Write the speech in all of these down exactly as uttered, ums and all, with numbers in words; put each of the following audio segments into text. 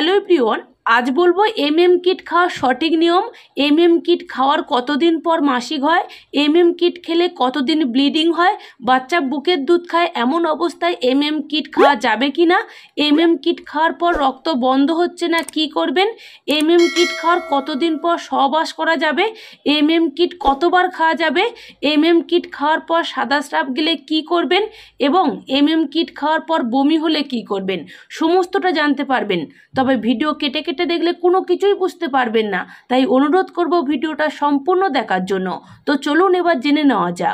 Hello everyone, আজ বলবো MM kit খাওয়ার সঠিক নিয়ম। এমএম কিট খাওয়ার কতদিন পর মাসিক হয়, এমএম কিট খেলে কতদিন ব্লিডিং হয়, বাচ্চা বুকের দুধ খায় এমন অবস্থায় এমএম কিট খাওয়া যাবে কি না, এমএম কিট খাওয়ার পর রক্ত বন্ধ হচ্ছে না কি করবেন, এমএম কিট খাওয়ার কতদিন পর সহবাস করা যাবে, এমএম কিট কতবার খাওয়া যাবে, এমএম কিট খাওয়ার পর সাদা স্রাব গেলে কি করবেন এবং এমএম কিট খাওয়ার পর বমি হলে কি করবেন, সমস্তটা জানতে পারবেন। তবে ভিডিও কেটে কেটে দেখলে কোনো কিছুই বুঝতে পারবেন না, তাই অনুরোধ করব ভিডিওটা সম্পূর্ণ দেখার জন্য। তো চলুন এবার জেনে নেওয়া যাক।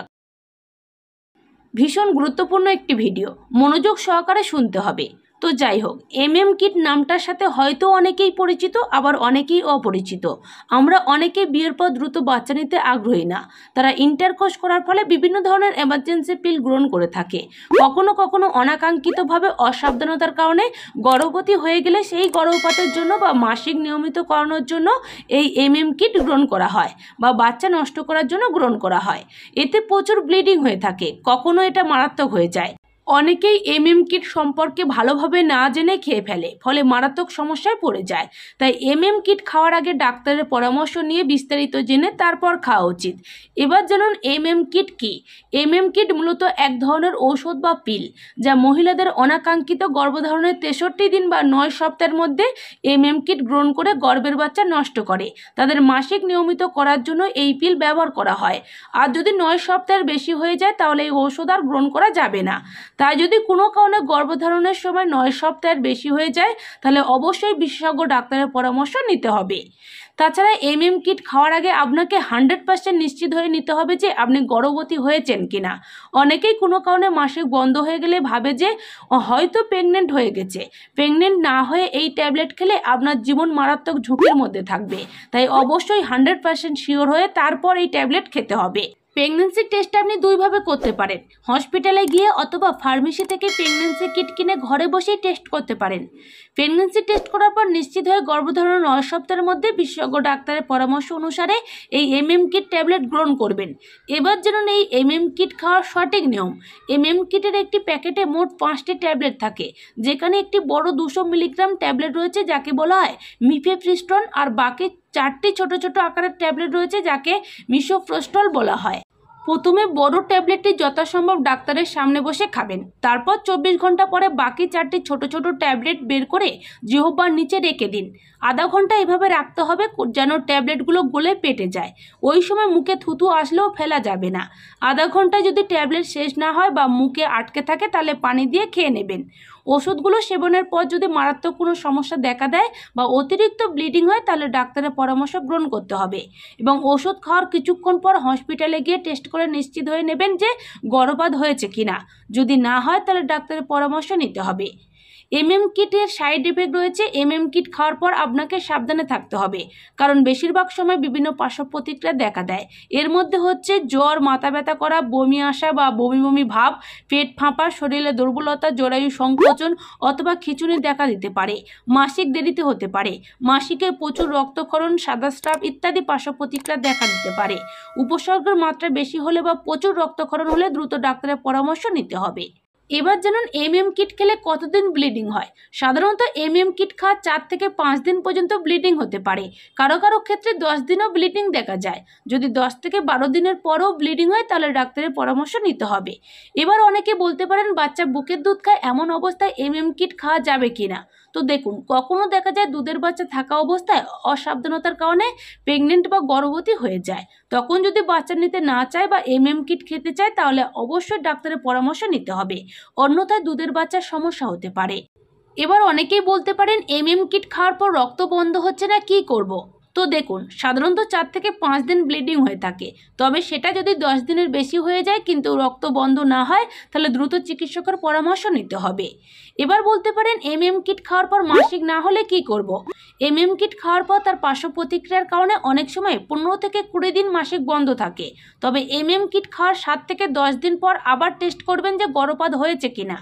ভীষণ গুরুত্বপূর্ণ একটি ভিডিও, মনোযোগ সহকারে শুনতে হবে। তো যাই হোক, এমএম কিট নামটার সাথে হয়তো অনেকেই পরিচিত, আবার অনেকেই অপরিচিত। আমরা অনেকে বিয়ের পর দ্রুত বাচ্চা নিতে আগ্রহী না, তারা ইন্টারকোর্স করার ফলে বিভিন্ন ধরনের এমার্জেন্সি পিল গ্রহণ করে থাকে। কখনো কখনো অনাকাঙ্ক্ষিতভাবে অসাবধানতার কারণে গর্ভবতী হয়ে গেলে সেই গর্ভপাতের জন্য বা মাসিক নিয়মিত করানোর জন্য এই এমএম কিট গ্রহণ করা হয় বা বাচ্চা নষ্ট করার জন্য গ্রহণ করা হয়। এতে প্রচুর ব্লিডিং হয়ে থাকে, কখনো এটা মারাত্মক হয়ে যায়। অনেকেই এমএম কিট সম্পর্কে ভালোভাবে না জেনে খেয়ে ফেলে, ফলে মারাত্মক সমস্যায় পড়ে যায়। তাই এমএম কিট খাওয়ার আগে ডাক্তারের পরামর্শ নিয়ে বিস্তারিত জেনে তারপর খাওয়া উচিত। এবার জানুন এমএম কিট কি। এমএম কিট মূলত এক ধরনের ঔষধ বা পিল, যা মহিলাদের অনাকাঙ্ক্ষিত গর্ভধারণের তেষট্টি দিন বা নয় সপ্তাহের মধ্যে এমএম কিট গ্রহণ করে গর্ভের বাচ্চা নষ্ট করে। তাদের মাসিক নিয়মিত করার জন্য এই পিল ব্যবহার করা হয়। আর যদি নয় সপ্তাহের বেশি হয়ে যায় তাহলে এই ঔষধ আর গ্রহণ করা যাবে না। তাই যদি কোনো কারণে গর্ভধারণের সময় নয় সপ্তাহের বেশি হয়ে যায় তাহলে অবশ্যই বিশেষজ্ঞ ডাক্তারের পরামর্শ নিতে হবে। তাছাড়া এমএম কিট খাওয়ার আগে আপনাকে হান্ড্রেড পার্সেন্ট নিশ্চিত হয়ে নিতে হবে যে আপনি গর্ভবতী হয়েছেন কিনা। অনেকেই কোনো কারণে মাসিক বন্ধ হয়ে গেলে ভাবে যে হয়তো প্রেগনেন্ট হয়ে গেছে। প্রেগনেন্ট না হয়ে এই ট্যাবলেট খেলে আপনার জীবন মারাত্মক ঝুঁকির মধ্যে থাকবে। তাই অবশ্যই হান্ড্রেড পার্সেন্ট শিওর হয়ে তারপর এই ট্যাবলেট খেতে হবে। প্রেগনেন্সি টেস্ট আপনি দুইভাবে করতে পারেন, হসপিটালে গিয়ে অথবা ফার্মেসি থেকে প্রেগনেন্সি কিট কিনে ঘরে বসেই টেস্ট করতে পারেন। প্রেগনেন্সি টেস্ট করার পর নিশ্চিত হয়ে গর্ভধারণের নয় সপ্তাহের মধ্যে বিশেষজ্ঞ ডাক্তারের পরামর্শ অনুসারে এই এমএম কিট ট্যাবলেট গ্রহণ করবেন। এবার জানুন এই এমএম কিট খাওয়ার সঠিক নিয়ম। এমএম কিটের একটি প্যাকেটে মোট পাঁচটি ট্যাবলেট থাকে, যেখানে একটি বড় দুশো মিলিগ্রাম ট্যাবলেট রয়েছে যাকে বলা হয় মিফেপ্রিস্টন, আর বাকি চারটি ছোট ছোট আকারের ট্যাবলেট রয়েছে যাকে মিসোপ্রস্টল বলা হয়। প্রথমে বড় ট্যাবলেটটি যথাসম্ভব ডাক্তারের সামনে বসে খাবেন। তারপর চব্বিশ ঘন্টা পরে বাকি চারটি ছোট ছোট ট্যাবলেট বের করে জিহ্বার নিচে রেখে দিন। আধা ঘন্টা এভাবে রাখতে হবে যেন ট্যাবলেটগুলো গলে পেটে যায়। ওই সময় মুখে থুতু আসলেও ফেলা যাবে না। আধা ঘন্টায় যদি ট্যাবলেট শেষ না হয় বা মুখে আটকে থাকে তাহলে পানি দিয়ে খেয়ে নেবেন। ওষুধগুলো সেবনের পর যদি মারাত্মক কোনো সমস্যা দেখা দেয় বা অতিরিক্ত ব্লিডিং হয় তাহলে ডাক্তারের পরামর্শ গ্রহণ করতে হবে এবং ওষুধ খাওয়ার কিছুক্ষণ পর হসপিটালে গিয়ে টেস্ট করে নিশ্চিত হয়ে নেবেন যে গর্ভপাত হয়েছে কিনা। যদি না হয় তাহলে ডাক্তারের পরামর্শ নিতে হবে। এমএম কিটের সাইড এফেক্ট রয়েছে। এমএম কিট খাওয়ার পর আপনাকে সাবধানে থাকতে হবে, কারণ বেশিরভাগ সময় বিভিন্ন পার্শ্ব প্রতিক্রিয়া দেখা দেয়। এর মধ্যে হচ্ছে জ্বর, মাথা ব্যথা করা, বমি আসা বা বমি বমি ভাব, পেট ফাঁপা, শরীরে দুর্বলতা, জরায়ু সংকোচন অথবা খিঁচুনি দেখা দিতে পারে। মাসিক দেরিতে হতে পারে, মাসিকে প্রচুর রক্তক্ষরণ, সাদা স্রাব ইত্যাদি পার্শ্ব প্রতিক্রিয়া দেখা দিতে পারে। উপসর্গের মাত্রা বেশি হলে বা প্রচুর রক্তক্ষরণ হলে দ্রুত ডাক্তারের পরামর্শ নিতে হবে। এবার জানুন এমএম কিট খেলে কতদিন ব্লিডিং হয়। সাধারণত এমএম কিট খাওয়ার চার থেকে পাঁচ দিন পর্যন্ত ব্লিডিং হতে পারে, কারো কারো ক্ষেত্রে দশ দিনও ব্লিডিং দেখা যায়। যদি দশ থেকে বারো দিনের পরেও ব্লিডিং হয় তাহলে ডাক্তারের পরামর্শ নিতে হবে। এবার অনেকে বলতে পারেন বাচ্চা বুকের দুধ খায় এমন অবস্থায় এমএম কিট খাওয়া যাবে কিনা। তো দেখুন, কখনো দেখা যায় দুধের বাচ্চা থাকা অবস্থায় অসাবধানতার কারণে প্রেগনেন্ট বা গর্ভবতী হয়ে যায়। তখন যদি বাচ্চা নিতে না চায় বা এমএম কিট খেতে চায় তাহলে অবশ্যই ডাক্তারের পরামর্শ নিতে হবে, অন্যথায় দুধের বাচ্চার সমস্যা হতে পারে। এবার অনেকেই বলতে পারেন এমএম কিট খাওয়ার পর রক্ত বন্ধ হচ্ছে না, কি করব। তো দেখুন, সাধারণত চার থেকে পাঁচ দিন ব্লিডিং হয়ে থাকে, তবে সেটা যদি দশ দিনের বেশি হয়ে যায় কিন্তু রক্ত বন্ধ না হয় তাহলে দ্রুত চিকিৎসকের পরামর্শ নিতে হবে। এবার বলতে পারেন এমএম কিট খাওয়ার পর মাসিক না হলে কি করব। এমএম কিট খাওয়ার পর তার পার্শ্ব প্রতিক্রিয়ার কারণে অনেক সময় পনেরো থেকে কুড়ি দিন মাসিক বন্ধ থাকে। তবে এমএম কিট খাওয়ার সাত থেকে দশ দিন পর আবার টেস্ট করবেন যে গর্ভপাত হয়েছে কিনা।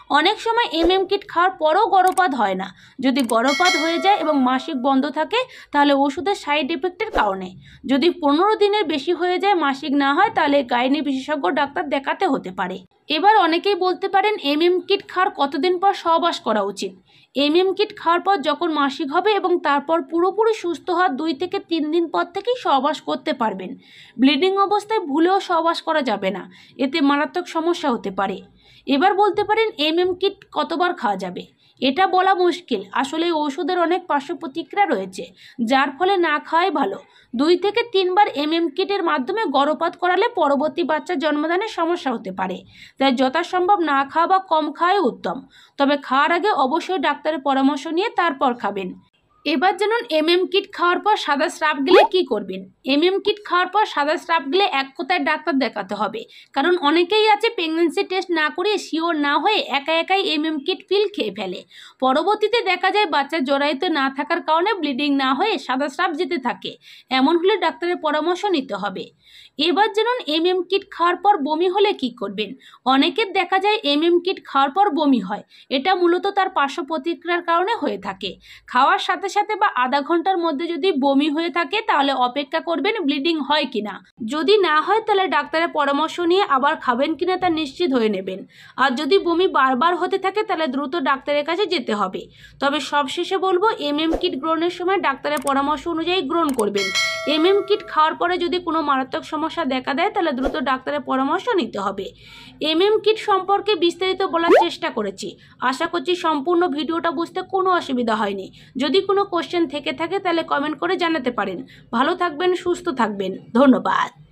অনেক সময় এমএম কিট খাওয়ার পরও গর্ভপাত হয় না। যদি গর্ভপাত হয়ে যায় এবং মাসিক বন্ধ থাকে তাহলে ওষুধের সাইড এফেক্টের কারণে। যদি পনেরো দিনের বেশি হয়ে যায় মাসিক না হয় তাহলে গাইনি বিশেষজ্ঞ ডাক্তার দেখাতে হতে পারে। এবার অনেকেই বলতে পারেন এমএম কিট খাওয়ার কতদিন পর সহবাস করা উচিত। এমএম কিট খাওয়ার পর যখন মাসিক হবে এবং তারপর পুরোপুরি সুস্থ হওয়ার দুই থেকে তিন দিন পর থেকেই সহবাস করতে পারবেন। ব্লিডিং অবস্থায় ভুলেও সহবাস করা যাবে না, এতে মারাত্মক সমস্যা হতে পারে। এবার বলতে পারেন এমএম কিট কতবার খাওয়া যাবে। এটা বলা মুশকিল, আসলে এই ওষুধের অনেক পার্শ্ব প্রতিক্রিয়া রয়েছে, যার ফলে না খাওয়াই ভালো। দুই থেকে তিনবার এমএম কিটের মাধ্যমে গর্ভপাত করালে পরবর্তী বাচ্চা জন্মদানে সমস্যা হতে পারে, তাই যথাসম্ভব না খাওয়া বা কম খাওয়াই উত্তম। তবে খাওয়ার আগে অবশ্যই ডাক্তারের পরামর্শ নিয়ে তারপর খাবেন। এবার জানুন এমএম কিট খাওয়ার পর সাদা স্রাব গেলে কি করবেন। এমএম কিট খাওয়ার পর সাদা স্রাব গেলে এক কথায় ডাক্তার দেখাতে হবে, কারণ অনেকেই আছে প্রেগনেন্সি টেস্ট না করে শিওর না হয়ে একা একাই এমএম কিট পিল খেয়ে ফেলে। পরবর্তীতে দেখা যায় বাচ্চা জরায়ুতে না থাকার কারণে ব্লিডিং না হয়ে সাদা স্রাব যেতে থাকে। এমন হলে ডাক্তারের পরামর্শ নিতে হবে। এবার জানুন এমএম কিট খাওয়ার পর বমি হলে কি করবেন। অনেকের দেখা যায় এমএম কিট খাওয়ার পর বমি হয়, এটা মূলত তার পার্শ্ব প্রতিক্রিয়ার কারণে হয়ে থাকে। খাওয়ার সাথে সাথে বা আধা ঘন্টার মধ্যে যদি বমি হয়ে থাকে তাহলে অপেক্ষা করবেন ব্লিডিং হয় কিনা। যদি না হয় তাহলে ডাক্তারের পরামর্শ নিয়ে আবার খাবেন কিনা তা নিশ্চিত হয়ে নেবেন। আর যদি বমি বারবার হতে থাকে তাহলে দ্রুত ডাক্তারের কাছে যেতে হবে। তবে সবশেষে বলবো এমএম কিট গ্রহণের সময় ডাক্তারের পরামর্শ অনুযায়ী গ্রহণ করবেন। এমএম কিট খাওয়ার পরে যদি কোনো মারাত্মক সমস্যা দেখা দেয় তাহলে দ্রুত ডাক্তারের পরামর্শ নিতে হবে। এমএম কিট সম্পর্কে বিস্তারিত বলার চেষ্টা করেছি, আশা করছি সম্পূর্ণ ভিডিওটা বুঝতে কোনো অসুবিধা হয়নি। যদি কোনো কোশ্চেন থেকে থাকে তাহলে কমেন্ট করে জানাতে পারেন। ভালো থাকবেন, সুস্থ থাকবেন, ধন্যবাদ।